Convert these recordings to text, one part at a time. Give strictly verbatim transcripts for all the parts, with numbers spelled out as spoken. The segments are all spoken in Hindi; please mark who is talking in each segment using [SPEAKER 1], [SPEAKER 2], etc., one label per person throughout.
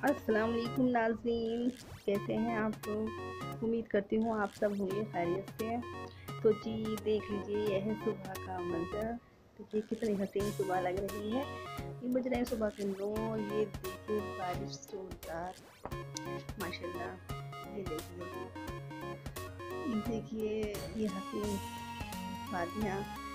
[SPEAKER 1] अस्सलाम वालेकुम नाज़रीन, कैसे हैं आप लोग? उम्मीद करती हूँ आप सब होंगे खैरियत से। तो जी देख लीजिए, यह है सुबह का मंज़र। देखिए कितनी हसीन सुबह लग रही है। ये बज रहे हैं सुबह के नौ। ये देखिए बारिश जोरदार, माशाल्लाह। ये देखिए, ये देखिए ये हसीन वादियाँ।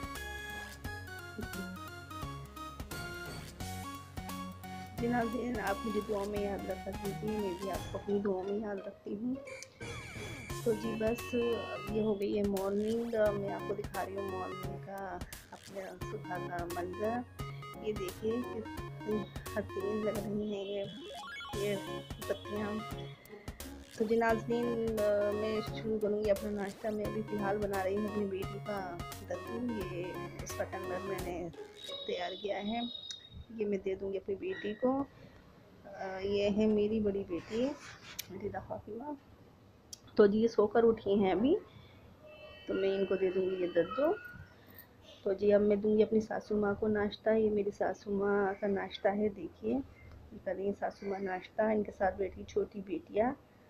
[SPEAKER 1] जी नाज़रीन, आप मुझे दुआ में याद रखा कीजिए, मैं भी आपको अपनी दुआ में याद रखती हूँ। तो जी बस अब ये हो गई है मॉर्निंग। मैं आपको दिखा रही हूँ मॉर्निंग का अपने सुबह का मंजर। ये देखिए कितनी हसीन लग रही हैं ये ये पत्तियाँ। तो जी नाज़रीन, मैं शुरू करूँगी अपना नाश्ता। मैं अभी फ़िलहाल बना रही हूँ अपनी बेटी का दद्दू। ये उसका टंगर मैंने तैयार किया है, ये मैं दे दूँगी अपनी बेटी को। ये है मेरी बड़ी बेटी रिदा फातिमा। तो जी ये सोकर उठी हैं अभी, तो मैं इनको दे दूँगी ये दद्दू। तो जी अब मैं दूँगी अपनी सासू माँ को नाश्ता। ये मेरी सासू माँ का नाश्ता है। देखिए ये कर रही है सासू माँ नाश्ता, इनके साथ बैठी छोटी बेटियाँ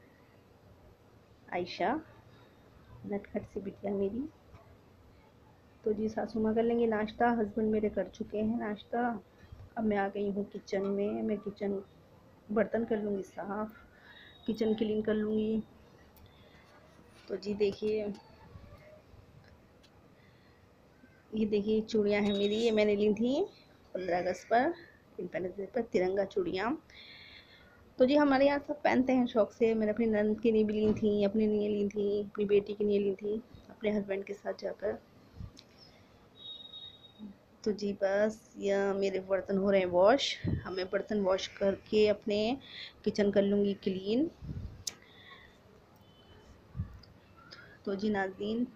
[SPEAKER 1] आयशा, नटखट सी बिटिया मेरी। तो जी सासू माँ कर लेंगे नाश्ता, हस्बैंड मेरे कर चुके हैं नाश्ता। अब मैं आ गई हूँ किचन में। मैं किचन बर्तन कर लूँगी साफ़, किचन क्लीन कर लूँगी। तो जी देखिए, ये देखिए चूड़ियाँ हैं मेरी, ये मैंने ली थी पंद्रह अगस्त पर, इंडिपेंडेंस डे पर, तिरंगा चूड़ियाँ। तो जी हमारे यहाँ सब पहनते हैं शौक से। मैंने अपनी नंद के लिए भी ली थी, अपने लिए ली थी, अपनी बेटी के लिए ली थी, अपने हस्बैंड के साथ जाकर। तो जी बस यह मेरे बर्तन हो रहे हैं वॉश। अब मैं बर्तन वॉश करके अपने किचन कर लूँगी क्लीन। तो जी नाज़रीन,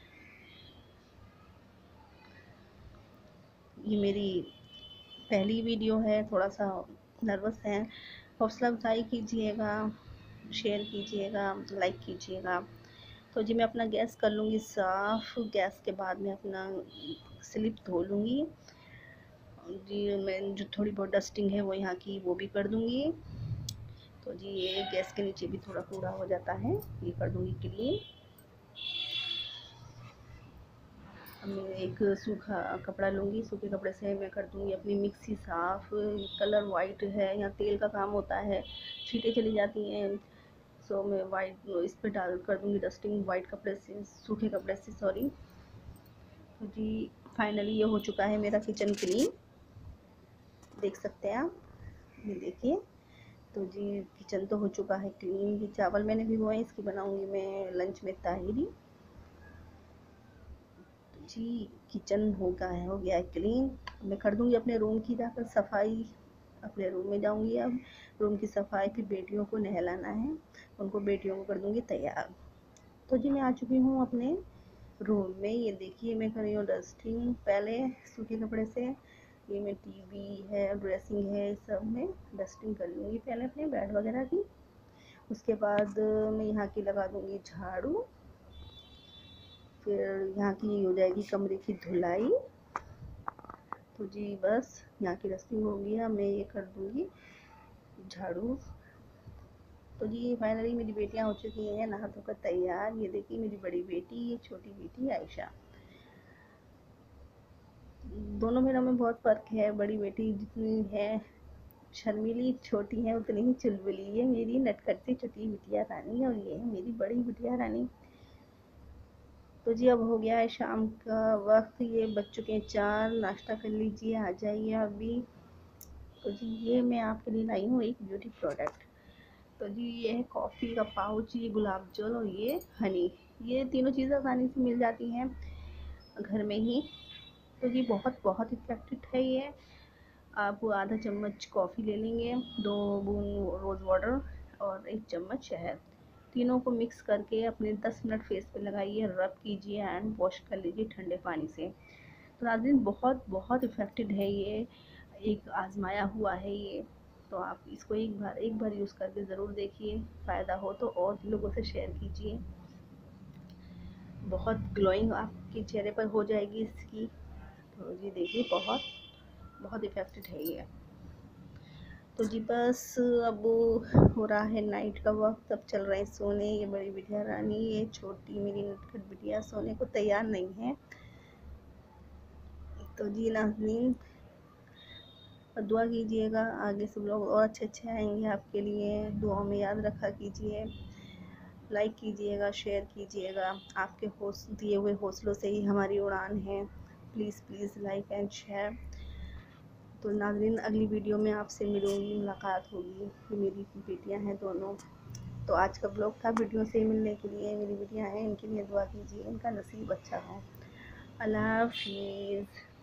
[SPEAKER 1] ये मेरी पहली वीडियो है, थोड़ा सा नर्वस है। हौसला अफजाई कीजिएगा, शेयर कीजिएगा, लाइक कीजिएगा। तो जी मैं अपना गैस कर लूँगी साफ़। गैस के बाद मैं अपना स्लिप धो लूँगी जी। मैं जो थोड़ी बहुत डस्टिंग है वो यहाँ की वो भी कर दूँगी। तो जी ये गैस के नीचे भी थोड़ा कूड़ा हो जाता है, ये कर दूँगी क्लीन। अब मैं एक सूखा कपड़ा लूँगी, सूखे कपड़े से मैं कर दूँगी अपनी मिक्सी साफ़। कलर वाइट है, यहाँ तेल का काम होता है, छींटे चली जाती हैं। सो मैं वाइट इस पर डाल कर दूँगी डस्टिंग वाइट कपड़े से, सूखे कपड़े से सॉरी। तो जी फाइनली ये हो चुका है मेरा किचन क्लीन, देख सकते हैं आप, ये देखिए। तो जी किचन तो हो चुका है क्लीन। ये चावल मैंने भिगोए, इसकी बनाऊँगी मैं लंच में ताहिरी। जी किचन हो गया है हो गया है क्लीन। मैं कर दूँगी अपने रूम की जाकर सफाई। अपने रूम में जाऊँगी अब, रूम की सफाई, फिर बेटियों को नहलाना है, उनको बेटियों को कर दूँगी तैयार। तो जी मैं आ चुकी हूँ अपने रूम में। ये देखिए मैं कर रही हूँ डस्टिंग पहले सूखे कपड़े से। ये मैं टीवी है, ड्रेसिंग है, सब में डस्टिंग कर लूँगी पहले अपने बेड वगैरह की। उसके बाद मैं यहाँ की लगा दूँगी झाड़ू, फिर यहाँ की हो जाएगी कमरे की धुलाई। तो जी बस यहाँ की डस्टिंग हो गई है, मैं ये कर दूँगी झाड़ू। तो जी फाइनली मेरी बेटियाँ हो चुकी हैं नहा धोकर तैयार। ये देखिए मेरी बड़ी बेटी, ये छोटी बेटी आयशा। दोनों बहनों में बहुत फ़र्क है। बड़ी बेटी जितनी है शर्मीली, छोटी है उतनी ही चुलबुली। ये मेरी नटखट सी छोटी बिटिया रानी, और ये है मेरी बड़ी बिटिया रानी। तो जी अब हो गया है शाम का वक्त, ये बज चुके हैं चार। नाश्ता कर लीजिए, आ जाइए अभी। तो जी ये मैं आपके लिए लाई हूँ एक ब्यूटी प्रोडक्ट। तो जी ये है कॉफ़ी का पाउच, ये गुलाब जल और ये हनी। ये तीनों चीज़ें आसानी से मिल जाती हैं घर में ही। तो जी बहुत बहुत इफ़ेक्टिव है ये। आप आधा चम्मच कॉफ़ी ले लेंगे, दो बूंद रोज़ वाटर और एक चम्मच शहद, तीनों को मिक्स करके अपने दस मिनट फेस पे लगाइए, रब कीजिए एंड वॉश कर लीजिए ठंडे पानी से। तो नाज़रीन बहुत बहुत इफ़ेक्टिव है ये, एक आजमाया हुआ है ये। तो आप इसको एक बार एक बार यूज़ करके ज़रूर देखिए, फ़ायदा हो तो और लोगों से शेयर कीजिए। बहुत ग्लोइंग आपके चेहरे पर हो जाएगी इसकी। तो जी देखिए बहुत बहुत इफ़ेक्टिव है ये। तो जी बस अब हो रहा है नाइट का वक्त, अब चल रहे हैं सोने। ये बड़ी बिटिया रानी, ये छोटी मेरी नटखट बिटिया सोने को तैयार नहीं है। तो जी नाज़रीन, दुआ कीजिएगा, आगे सब लोग और अच्छे अच्छे आएंगे आपके लिए। दुआओं में याद रखा कीजिए, लाइक कीजिएगा, शेयर कीजिएगा। आपके हौस दिए हुए हौसलों से ही हमारी उड़ान है। Please please like and share. तो नाज़रीन, अगली वीडियो में आपसे मिलूँगी, मुलाकात होगी। ये मेरी बेटियां हैं दोनों। तो आज का ब्लॉग था वीडियो से मिलने के लिए। मेरी बेटियां हैं, इनके लिए दुआ कीजिए, इनका नसीब अच्छा हो। अल्लाह हाफ़िज़।